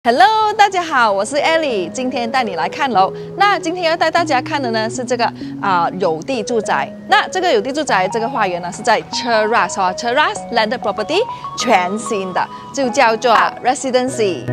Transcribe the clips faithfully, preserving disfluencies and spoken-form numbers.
Hello， 大家好，我是 Ellie， 今天带你来看楼。那今天要带大家看的呢是这个啊、呃、有地住宅。那这个有地住宅这个花园呢是在 Cheras 哈 Cheras Landed Property 全新的，就叫做 Residency。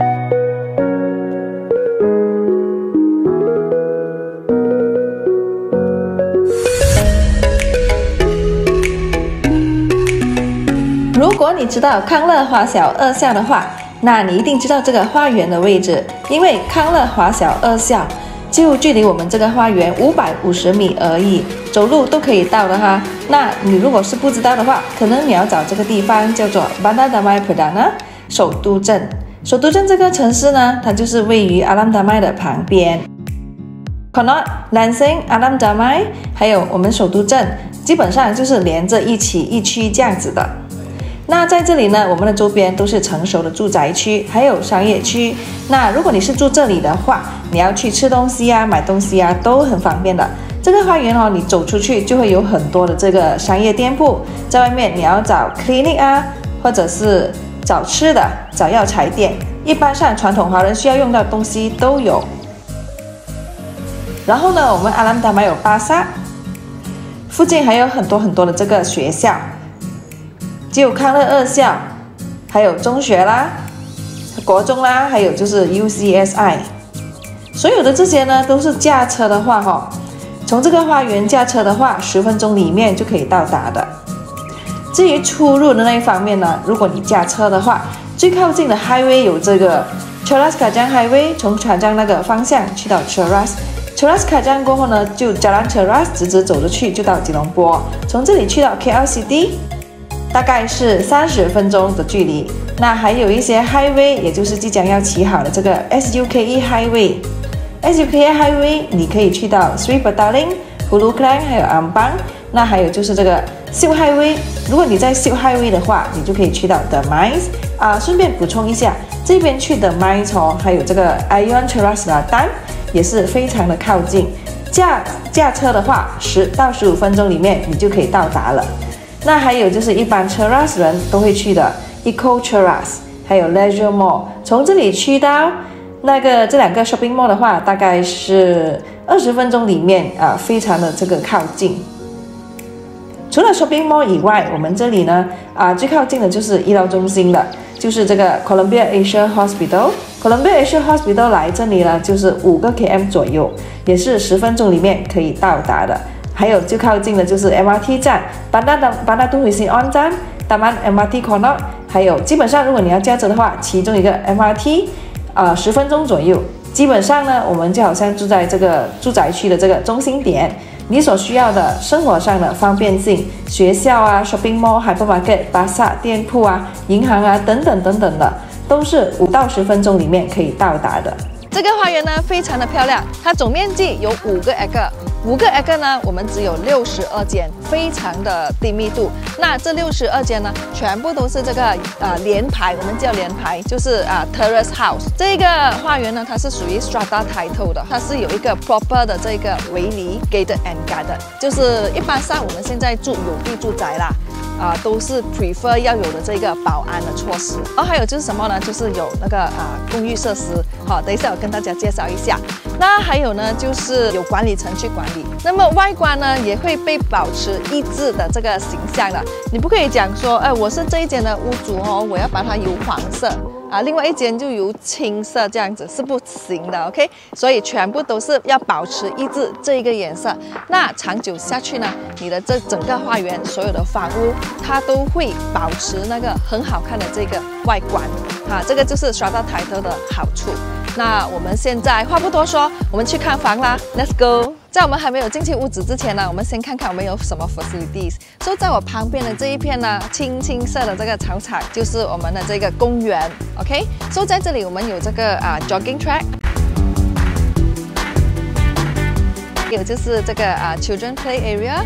如果你知道康乐华小二校的话，那你一定知道这个花园的位置，因为康乐华小二校就距离我们这个花园五百五十米而已，走路都可以到的哈。那你如果是不知道的话，可能你要找这个地方叫做 Bandar Damai Perdana 首都镇。首都镇这个城市呢，它就是位于 Alam Damai 的旁边。Conot, Lansing, Alam Damai 还有我们首都镇，基本上就是连着一起一区这样子的。那在这里呢，我们的周边都是成熟的住宅区，还有商业区。那如果你是住这里的话，你要去吃东西啊、买东西啊，都很方便的。这个花园哦，你走出去就会有很多的这个商业店铺，在外面你要找 clinic 啊，或者是找吃的、找药材店，一般上传统华人需要用到的东西都有。然后呢，我们阿兰达玛有巴萨，附近还有很多很多的这个学校。只有康乐二校，还有中学啦、国中啦，还有就是 U C S I， 所有的这些呢都是驾车的话哈、哦，从这个花园驾车的话，十分钟里面就可以到达的。至于出入的那一方面呢，如果你驾车的话，最靠近的 highway 有这个 Cheras Kajang Highway， 从卡江那个方向去到 Cheras。Cheras Kajang 过后呢，就 Jalan Cheras 直直走着去就到吉隆坡，从这里去到 K L C D。大概是三十分钟的距离。那还有一些 highway， 也就是即将要起好的这个 S U K E Highway。S U K E Highway 你可以去到 Sri Petaling、Hulu Klang 还有 Ampang。那还有就是这个 Silk Highway， 如果你在 Silk Highway 的话，你就可以去到 The Mines。啊，顺便补充一下，这边去 The Mines 哦，还有这个 Ion Cheras Selatan 也是非常的靠近。驾驾车的话，十到十五分钟里面你就可以到达了。那还有就是一般 Cheras 人都会去的 Eco Cheras， 还有 Leisure Mall， 从这里去到那个这两个 Shopping Mall 的话，大概是二十分钟里面啊，非常的这个靠近。除了 Shopping Mall 以外，我们这里呢啊最靠近的就是医疗中心了，就是这个 Columbia Asia Hospital。Columbia Asia Hospital 来这里呢就是五个 km 左右，也是十分钟里面可以到达的。还有最靠近的就是 M R T 站 Bandar Bandar Tunku Hising On 站 Taman M R T Conot， 还有基本上如果你要驾车的话，其中一个 M R T 呃十分钟左右。基本上呢，我们就好像住在这个住宅区的这个中心点，你所需要的生活上的方便性，学校啊、shopping mall、hypermarket、巴萨店铺啊、银行啊等等等等的，都是五到十分钟里面可以到达的。这个花园呢非常的漂亮，它总面积有五个 acre， 五个 acre 呢我们只有六十二间，非常的低密度。那这六十二间呢，全部都是这个呃联排，我们叫联排，就是啊、呃、terrace house。这个花园呢，它是属于 strata title 的，它是有一个 proper 的这个围篱 gated and guarded， 就是一般上我们现在住有地住宅啦。啊、呃，都是 prefer 要有的这个保安的措施。然后还有就是什么呢？就是有那个啊、呃、公寓设施。好，等一下我跟大家介绍一下。那还有呢，就是有管理层去管理。那么外观呢，也会被保持一致的这个形象的。你不可以讲说，哎，我是这一间的屋主哦，我要把它油黄色。啊，另外一间就由青色这样子是不行的 ，OK？ 所以全部都是要保持一致这一个颜色。那长久下去呢，你的这整个花园所有的房屋，它都会保持那个很好看的这个外观。啊，这个就是 strata title 的好处。那我们现在话不多说，我们去看房啦 ，Let's go！ 在我们还没有进去屋子之前呢，我们先看看我们有什么 facilities。所以在我旁边的这一片呢，青青色的这个草场就是我们的这个公园 ，OK？ 所以在这里我们有这个啊、uh, jogging track， 有就是这个啊、uh, children play area。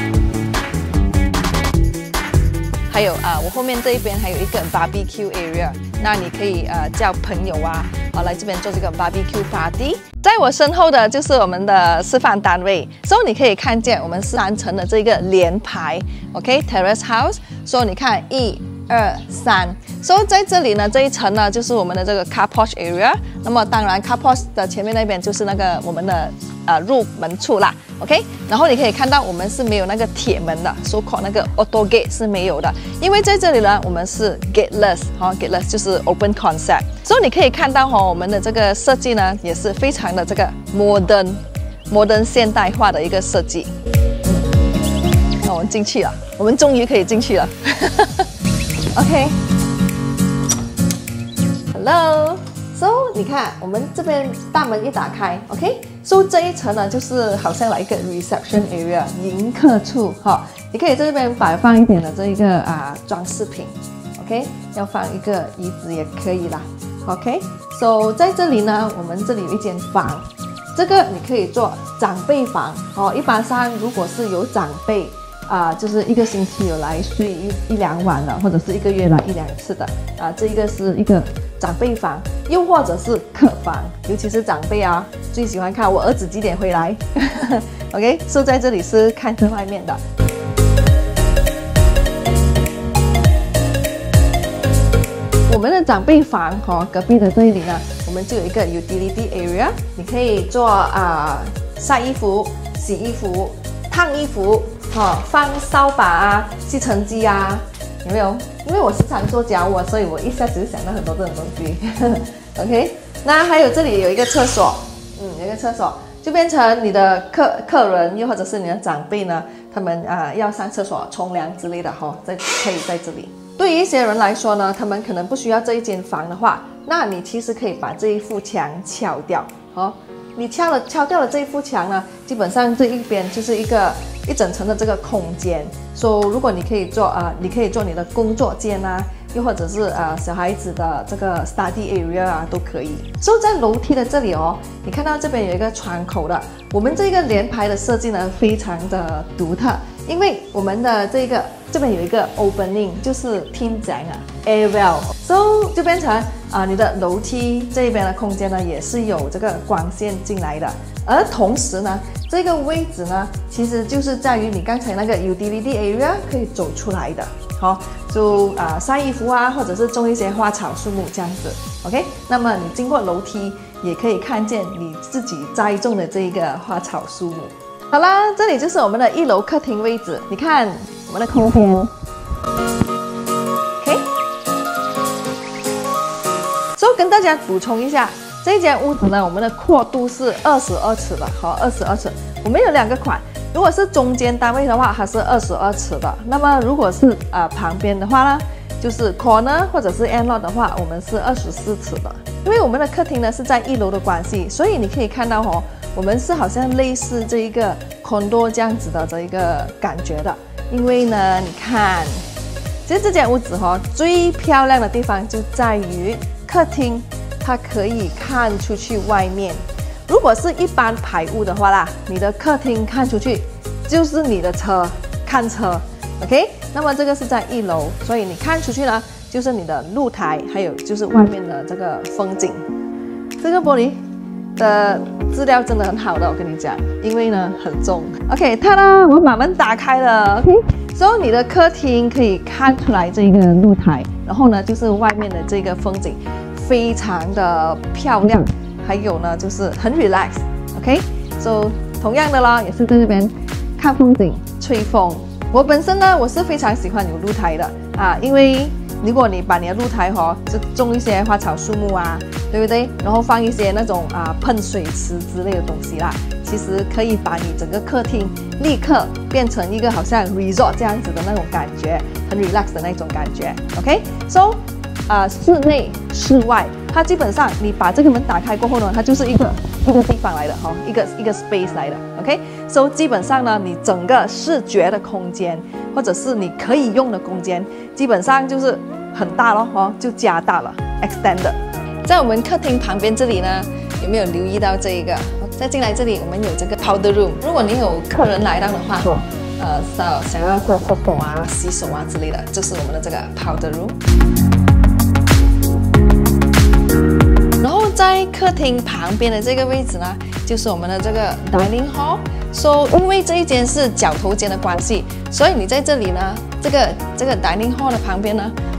还有啊、呃，我后面这一边还有一个 barbecue area， 那你可以呃叫朋友啊，啊来这边做这个 barbecue party。在我身后的就是我们的示范单位，所以你可以看见我们三层的这个联排 ，OK terrace house。所以你看一、 二、三。所以在这里呢，这一层呢就是我们的这个 car porch area。那么当然 car porch 的前面那边就是那个我们的呃入门处啦。OK， 然后你可以看到我们是没有那个铁门的 ，so called 那个 auto gate 是没有的，因为在这里呢我们是 gateless， 哈、哦、，gateless 就是 open concept。所以你可以看到哈、哦，我们的这个设计呢也是非常的这个 modern。modern 现代化的一个设计。嗯，那我们进去了，我们终于可以进去了。OK，Hello， so 你看我们这边大门一打开 ，OK，so 这一层呢就是好像来一个 reception area 迎客处哈，你可以在这边摆放一点的这一个啊装饰品 ，OK， 要放一个椅子也可以啦 ，OK，so 在这里呢，我们这里有一间房。这个你可以做长辈房哦，一般上如果是有长辈啊、呃，就是一个星期有来睡一一两晚了，或者是一个月来一两次的啊，这一个是一个长辈房，又或者是客房，尤其是长辈啊，最喜欢看我儿子几点回来。OK， 所以在这里是看着外面的。我们的长辈房哦，隔壁的这里呢，我们就有一个 utility area， 你可以做啊、呃、晒衣服、洗衣服、烫衣服，哦，放扫把啊、吸尘机啊，有没有？因为我时常做家务，所以我一下子就想到很多这种东西。OK， 那还有这里有一个厕所，嗯，有一个厕所，就变成你的客客人，又或者是你的长辈呢，他们啊、呃、要上厕所、冲凉之类的哈、哦，在可以在这里。对于一些人来说呢，他们可能不需要这一间房的话，那你其实可以把这一幅墙敲掉，哦，你敲了敲掉了这一幅墙呢，基本上这一边就是一个一整层的这个空间。所以如果你可以做啊、呃，你可以做你的工作间啊，又或者是啊、呃、小孩子的这个 study area 啊都可以。所以在楼梯的这里哦，你看到这边有一个窗口的，我们这个连排的设计呢非常的独特。因为我们的这个这边有一个 opening， 就是天井啊 air well，so 就变成啊、呃、你的楼梯这边的空间呢也是有这个光线进来的，而同时呢这个位置呢其实就是在于你刚才那个 utility area 可以走出来的，好，就啊、呃、晒衣服啊，或者是种一些花草树木这样子 ，OK， 那么你经过楼梯也可以看见你自己栽种的这一个花草树木。好啦，这里就是我们的一楼客厅位置。你看我们的空间 ，OK。所以跟大家补充一下，这间屋子呢，我们的阔度是二十二尺的，好，二十二尺。我们有两个款，如果是中间单位的话，它是二十二尺的。那么如果是呃旁边的话呢，就是 corner 或者是 end lot 的话，我们是二十四尺的。因为我们的客厅呢是在一楼的关系，所以你可以看到哦。我们是好像类似这一个 condo 这样子的这一个感觉的，因为呢，你看，其实这间屋子哈、哦，最漂亮的地方就在于客厅，它可以看出去外面。如果是一般排屋的话啦，你的客厅看出去就是你的车，看车 ，OK？ 那么这个是在一楼，所以你看出去呢，就是你的露台，还有就是外面的这个风景。这个玻璃的质料真的很好的，我跟你讲，因为呢很重。OK， 它呢，我把门打开了 ，OK， 所以你的客厅可以看出来这个露台，然后呢就是外面的这个风景，非常的漂亮，还有呢就是很 relax，OK， 所以同样的啦，也是在这边看风景、吹风。我本身呢，我是非常喜欢有露台的啊，因为如果你把你的露台哦，就种一些花草树木啊，对不对？然后放一些那种啊喷水池之类的东西啦，其实可以把你整个客厅立刻变成一个好像 resort 这样子的那种感觉，很 relax 的那种感觉。OK，so 啊、呃、室内室外，它基本上你把这个门打开过后呢，它就是一个一个地方来的哈、哦，一个一个 space 来的。OK，so 基本上呢，你整个视觉的空间，或者是你可以用的空间，基本上就是很大了哦，就加大了 ，extend。在我们客厅旁边这里呢，有没有留意到这一个？再进来这里，我们有这个 powder room。如果你有客人来到的话，呃，想想要做厕所啊、洗手啊之类的，就是我们的这个 powder room。然后在客厅旁边的这个位置呢，就是我们的这个 dining hall。So 因为这一间是角头间的关系，所以你在这里呢，这个这个 dining hall 的旁边呢，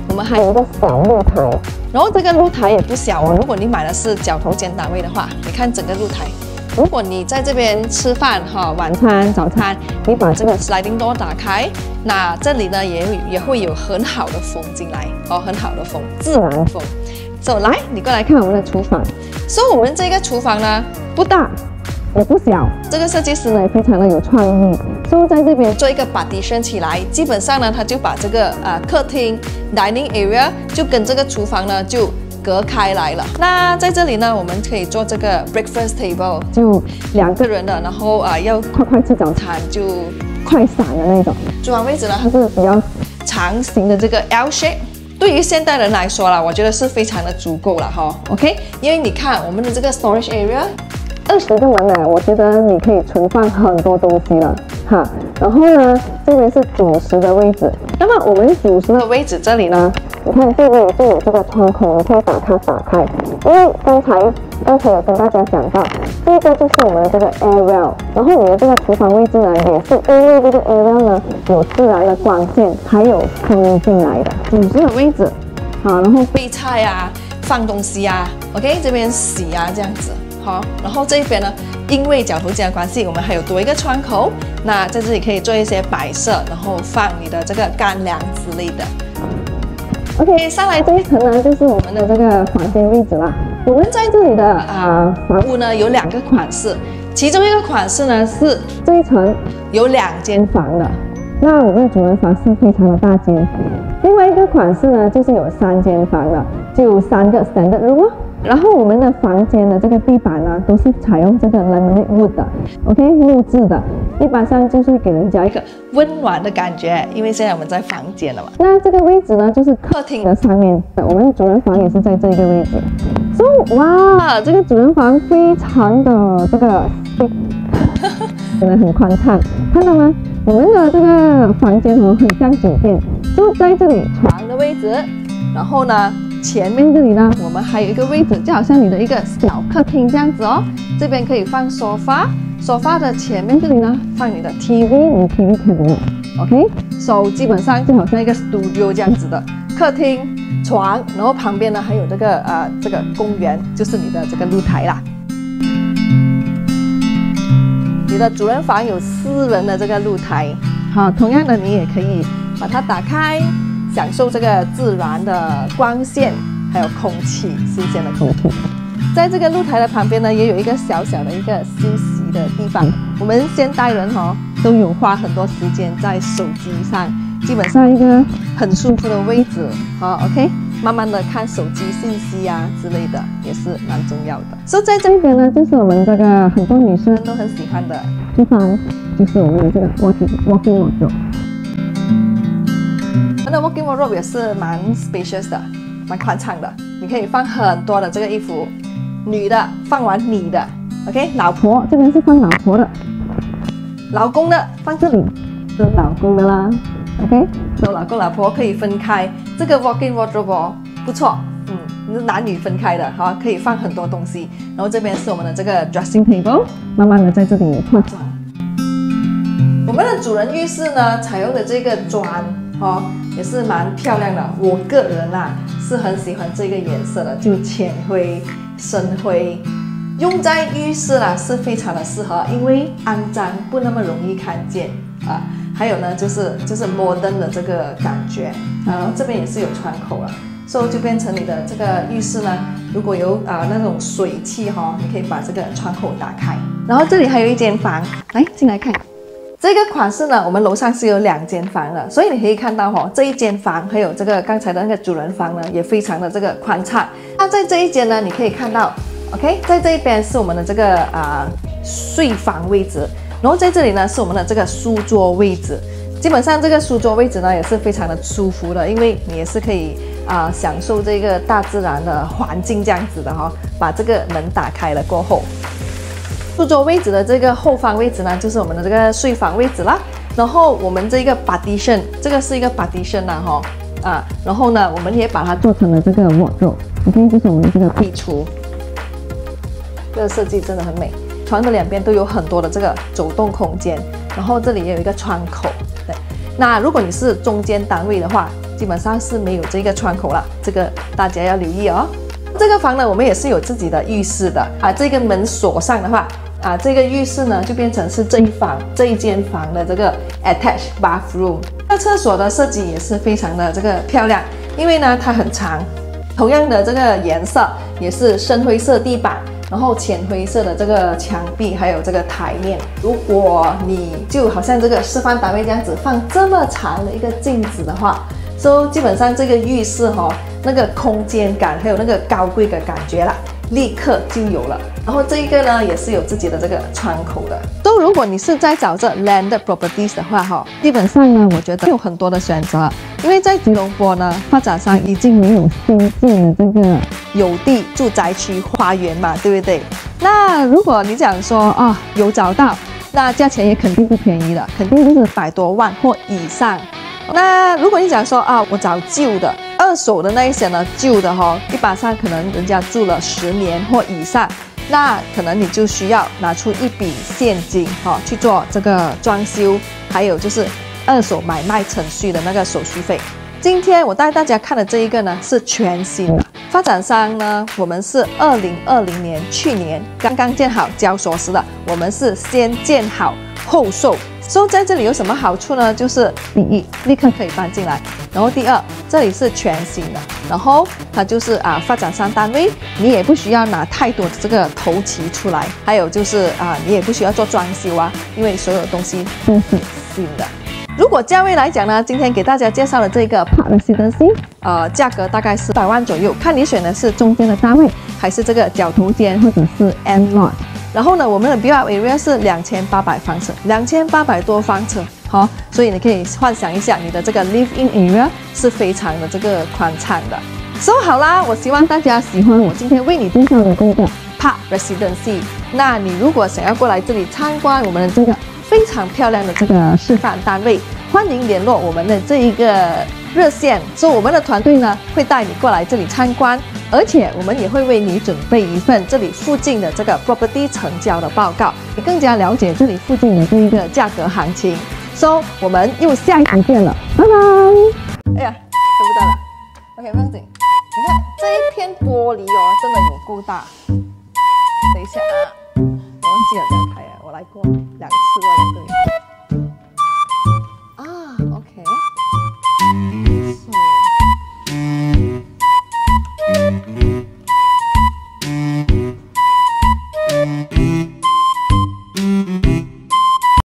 我们还有一个小露台，然后这个露台也不小哦。如果你买的是角头间单位的话，你看整个露台。如果你在这边吃饭哈，晚餐、早餐，你把这个 sliding door 打开，那这里呢也也会有很好的风进来哦，很好的风，自然风。走，来，你过来看我们的厨房。所以我们这个厨房呢不大也不小，这个设计师呢也非常的有创意，所以在这边做一个 partition 起来，基本上呢他就把这个啊、呃、客厅 dining area 就跟这个厨房呢就隔开来了。那在这里呢，我们可以做这个 breakfast table， 就两个人的，然后啊、呃、要快快吃早餐就快闪的那种。厨房位置呢，它是比较长形的这个 L shape。对于现代人来说啦，我觉得是非常的足够了哈。OK， 因为你看我们的这个 storage area， 二十个门呢，我觉得你可以存放很多东西了哈。然后呢，这边是主食的位置。那么我们主食的位置这里呢，你看这里就有这个窗口，你可以把它打开。因为刚才刚才有跟大家讲到，这个就是我们的这个 air well， 然后你的这个厨房位置呢，也是因为这个 air well 呢有自然的光线，还有风进来的。主食的位置，好，然后备菜啊，放东西啊 ，OK， 这边洗啊这样子，好，然后这边呢，因为角头间的关系，我们还有多一个窗口，那在这里可以做一些摆设，然后放你的这个干粮之类的。OK， 上来这一层呢，就是我们的这个房间位置啦。我们在这里的啊、呃、房屋呢有两个款式，其中一个款式呢是这一层有两间房的，那我们的主人房是非常的大间。另外一个款式呢就是有三间房的，就有三个 standard room。然后我们的房间的这个地板呢，都是采用这个 laminate wood 的 ，OK， 木质的，一般上就是给人家一个温暖的感觉。因为现在我们在房间了嘛，那这个位置呢，就是客厅的上面，我们的主人房也是在这个位置。所以，哇，这个主人房非常的这个，真的很宽敞，看到吗？我们的这个房间哦，很像酒店，就在这里床的位置，然后呢。前面这里呢，我们还有一个位置，就好像你的一个小客厅这样子哦。这边可以放沙发，沙发的前面这里呢，放你的 T V， 你 T V 看的 ，OK， 所以基本上就好像一个 studio 这样子的客厅、床，然后旁边呢还有这个呃这个公园，就是你的这个露台啦。你的主人房有私人的这个露台，好，同样的你也可以把它打开。享受这个自然的光线，还有空气，新鲜的空气。在这个露台的旁边呢，也有一个小小的一个休息的地方。我们现代人哦，都有花很多时间在手机上，基本上一个很舒服的位置。好 ，OK， 慢慢的看手机信息啊之类的，也是蛮重要的。所以在这边呢，就是我们这个很多女生都很喜欢的地方，就是我们的这个 walking walking wardrobe。我们的 walking wardrobe 也是蛮 spacious 的，蛮宽敞的，你可以放很多的这个衣服，女的放完你的 ，OK， 老婆这边是放老婆的，老公的放这里是老公的啦 ，OK， 所以老公老婆可以分开，这个 walking wardrobe 哦不错，嗯，是男女分开的哈，可以放很多东西，然后这边是我们的这个 dressing table， 慢慢的在这里化妆。我们的主人浴室呢，采用的这个砖哦。也是蛮漂亮的，我个人啊是很喜欢这个颜色的，就浅灰、深灰，用在浴室啦是非常的适合，因为肮脏不那么容易看见啊。还有呢，就是就是 modern 的这个感觉，然后这边也是有窗口了，所以就变成你的这个浴室呢，如果有啊、呃、那种水汽哈、哦，你可以把这个窗口打开，然后这里还有一间房，来进来看。这个款式呢，我们楼上是有两间房的，所以你可以看到哦，这一间房还有这个刚才的那个主人房呢，也非常的这个宽敞。那在这一间呢，你可以看到 ，OK， 在这一边是我们的这个啊、呃、睡房位置，然后在这里呢是我们的这个书桌位置。基本上这个书桌位置呢也是非常的舒服的，因为你也是可以啊、呃、享受这个大自然的环境这样子的哈、哦。把这个门打开了过后。书桌位置的这个后方位置呢，就是我们的这个睡房位置啦。然后我们这个 partition， 这个是一个 partition 啦哈啊，然后呢，我们也把它做成了这个 wardrobe，OK， 就是我们的这个壁橱。这个设计真的很美，床的两边都有很多的这个走动空间，然后这里也有一个窗口。对，那如果你是中间单位的话， 基本上是没有这个窗口了，这个大家要留意哦。这个房呢，我们也是有自己的浴室的啊。这个门锁上的话，啊，这个浴室呢就变成是这一房这一间房的这个 attached bathroom。那厕所的设计也是非常的这个漂亮，因为呢它很长，同样的这个颜色也是深灰色地板。然后浅灰色的这个墙壁，还有这个台面。如果你就好像这个示范单位这样子放这么长的一个镜子的话，所以基本上这个浴室哈、哦，那个空间感还有那个高贵的感觉啦，立刻就有了。然后这一个呢，也是有自己的这个窗口的。都如果你是在找这 landed properties 的话哈，基本上呢，我觉得有很多的选择，因为在吉隆坡呢，发展商已经没有新建的这个有地住宅区花园嘛，对不对？那如果你讲说啊、哦、有找到，那价钱也肯定不便宜的，肯定就是百多万或以上。那如果你讲说啊，我找旧的、二手的那一些呢，旧的哈、哦，一般上可能人家住了十年或以上，那可能你就需要拿出一笔现金哈、哦、去做这个装修，还有就是二手买卖程序的那个手续费。今天我带大家看的这一个呢是全新的，发展商呢我们是二零二零年去年刚刚建好交锁匙的，我们是先建好后售。所以在这里有什么好处呢？就是第一，立刻可以搬进来，然后第二，这里是全新的，然后它就是啊发展商单位，你也不需要拿太多的这个头期出来，还有就是啊你也不需要做装修啊，因为所有东西都是新的。如果价位来讲呢，今天给大家介绍的这个 Park Residency， 呃，价格大概是百万左右，看你选的是中间的单位，还是这个角头间，或者是 end lot。然后呢，我们的 build up area 是两千八百方尺，两千八百多方尺，好、哦，所以你可以幻想一下，你的这个 live in area 是非常的这个宽敞的。So 好啦，我希望大家喜欢我今天为你介绍的这个 Park Residency。那你如果想要过来这里参观我们的这个非常漂亮的这个示范单位，欢迎联络我们的这一个热线，所以我们的团队呢会带你过来这里参观，而且我们也会为你准备一份这里附近的这个 property 成交的报告，你更加了解这里附近的这一个价格行情。So 我们又下一集见了，拜拜。哎呀，收不到了 ，OK， 不要紧。你看这一片玻璃哦，真的有够大。等一下啊，我忘记了这样开啊，我来过两次过来这里。